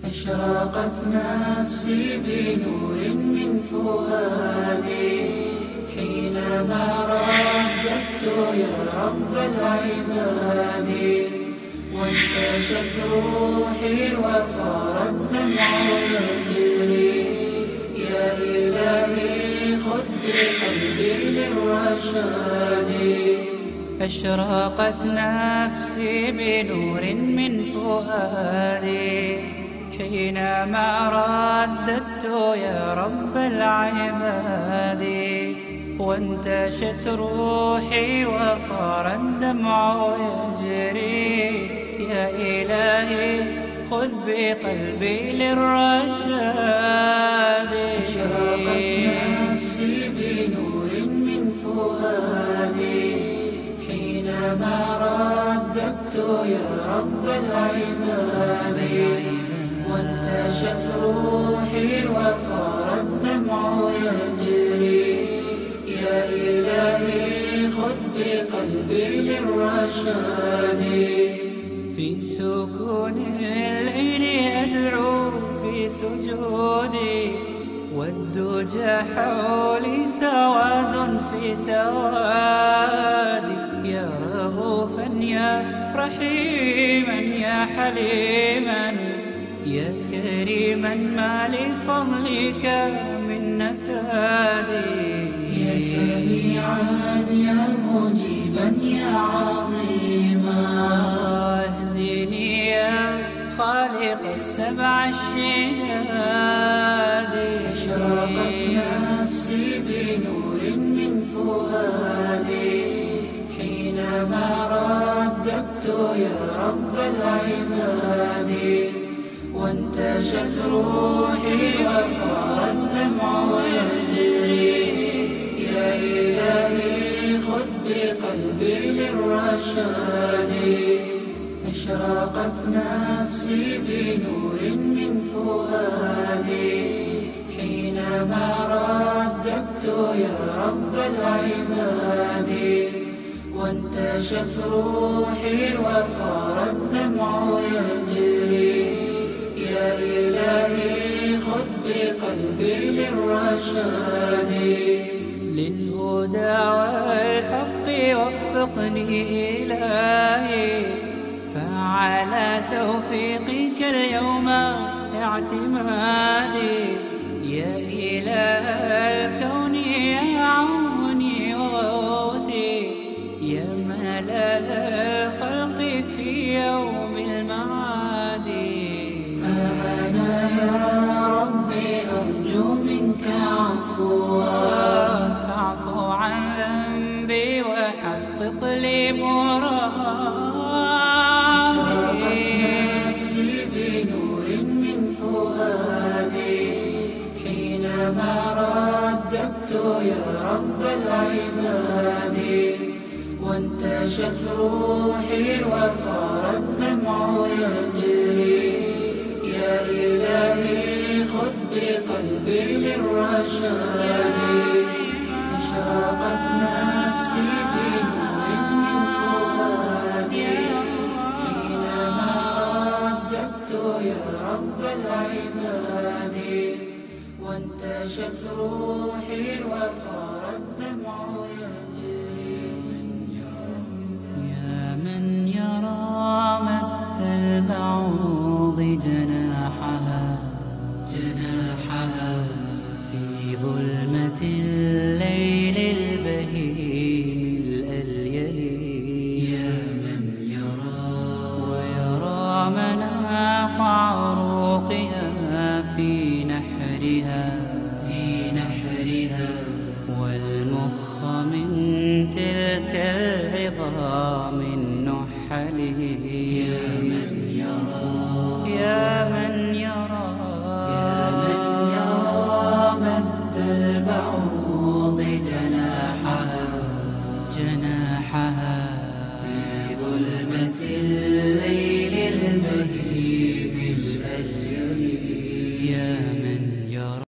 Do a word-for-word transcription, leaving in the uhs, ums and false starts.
أشرقت نفسي بنور من فؤادي حينما رددت يا رب العباد، وانتشت روحي وصار الدمع يجري. يا إلهي خذ بقلبي للرشاد. أشرقت نفسي بنور من فؤادي حينما رددت يا رب العباد، وانتشت روحي وصار الدمع يجري. يا إلهي خذ بقلبي للرشاد. أشرقت نفسي بنور من فؤادي حينما رددت يا رب العباد، وانتشت روحي وصار الدمع يجري. يا إلهي خذ بقلبي للرشاد. في سكون الليل أدعو في سجودي، والدجى حولي سواد في سوادي. يا رؤوفا يا رحيما يا حليما يا كريما ما لفضلك من نفادي. يا سميعا يا مجيبا يا عظيما، اهدني يا خالق السبع الشداد. أشرقت نفسي بنور من فؤادي حينما رددت يا رب العباد، وانتشت روحي وصار الدمع يجري. يا إلهي خذ بقلبي للرشاد. أشرقت نفسي بنور من فؤادي حينما رددت يا رب العباد، وانتشت روحي وصار الدمع يجري. يا إلهي خذ بقلبي للرشاد. للهدى والحق وفقني إلهي، فعلى توفيقك اليوم اعتمادي. يا إله الكون يا عوني وغوثي، يا ملال الخلق في يوم المعاد. فأنا يا ربي أرجو منك عفوا، فاعف عن ذنبي وحقق لي مرادي. أشرقت نفسي بنور من فؤادي حينما رددت يا رب العباد، وانتشت روحي وصار الدمع يجري. يا إلهي خذ بقلبي للرشاد. أشرقت نفسي بنور من فؤادي حينما رددت يا رب العباد، وانتشت روحي وصار الدمع يجري. يا من يرى مد البعوض جناحها جناحها في ظلمة الليل البهيم الأليل. يا من يرى ويرى مناط عروقها في نحرها في نحرها، والمخ من تلك العظام النحل. يا من